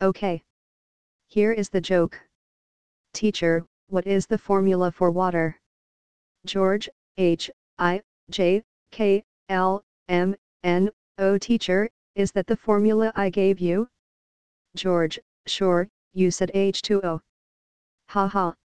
Okay. Here is the joke. Teacher, what is the formula for water? George, H-I-J-K-L-M-N-O. Teacher, is that the formula I gave you? George, sure, you said H2O. Ha ha.